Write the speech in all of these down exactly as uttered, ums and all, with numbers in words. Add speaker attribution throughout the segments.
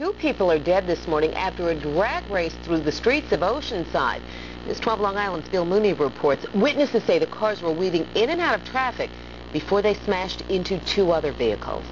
Speaker 1: Two people are dead this morning after a drag race through the streets of Oceanside. News twelve Long Island's Bill Mooney reports witnesses say the cars were weaving in and out of traffic before they smashed into two other vehicles.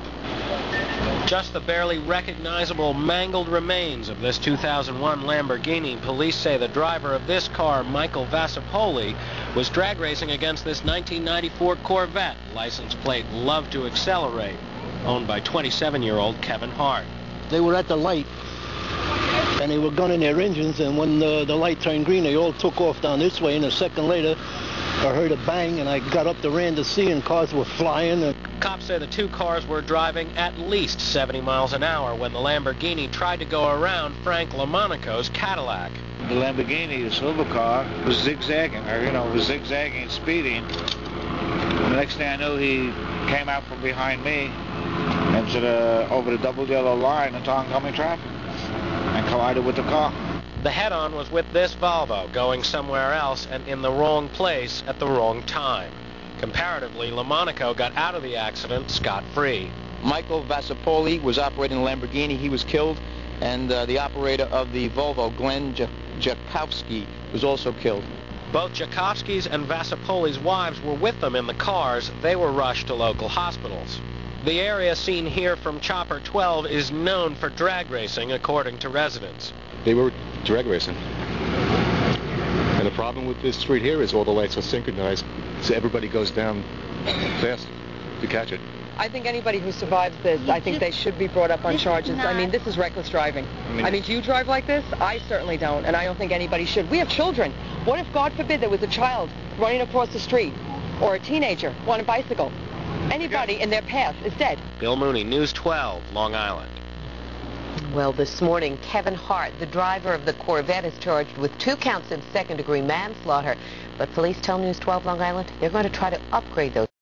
Speaker 2: Just the barely recognizable mangled remains of this two thousand one Lamborghini. Police say the driver of this car, Michael Vasapoli, was drag racing against this nineteen ninety-four Corvette, license plate Love to Accelerate, owned by twenty-seven-year-old Kevin Hart.
Speaker 3: They were at the light, and they were gunning their engines, and when the, the light turned green, they all took off down this way, and a second later, I heard a bang, and I got up to ran to see, and cars were flying. And
Speaker 2: cops say the two cars were driving at least seventy miles an hour when the Lamborghini tried to go around Frank LaMonaco's Cadillac.
Speaker 4: The Lamborghini, the silver car, was zigzagging, or, you know, was zigzagging and speeding. The next thing I knew, he came out from behind me into the, over the double yellow line into oncoming traffic and collided with the car.
Speaker 2: The head-on was with this Volvo, going somewhere else and in the wrong place at the wrong time. Comparatively, LaMonaco got out of the accident scot-free.
Speaker 5: Michael Vasapoli was operating a Lamborghini. He was killed, and uh, the operator of the Volvo, Glenn Jakowski, was also killed.
Speaker 2: Both Jakowski's and Vasapoli's wives were with them in the cars. They were rushed to local hospitals. The area seen here from Chopper twelve is known for drag racing, according to residents.
Speaker 6: They were drag racing. And the problem with this street here is all the lights are synchronized, so everybody goes down fast to catch it.
Speaker 7: I think anybody who survives this, I think they should be brought up on charges. I mean, this is reckless driving. I mean, I mean, do you drive like this? I certainly don't, and I don't think anybody should. We have children. What if, God forbid, there was a child running across the street, or a teenager on a bicycle? Anybody in their path is dead.
Speaker 2: Bill Mooney, News twelve, Long Island.
Speaker 1: Well, this morning, Kevin Hart, the driver of the Corvette, is charged with two counts of second-degree manslaughter. But police tell News twelve Long Island they're going to try to upgrade those